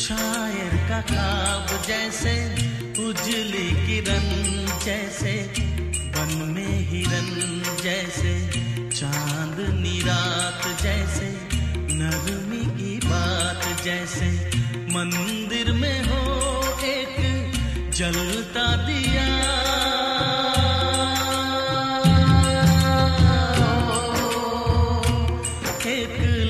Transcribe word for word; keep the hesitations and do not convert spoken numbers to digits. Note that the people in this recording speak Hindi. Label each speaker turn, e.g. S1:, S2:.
S1: शायर का ख्वाब जैसे उजली किरण जैसे बन में हिरन जैसे चांदनी रात जैसे नरमी की बात जैसे मंदिर में हो एक जलता दिया एक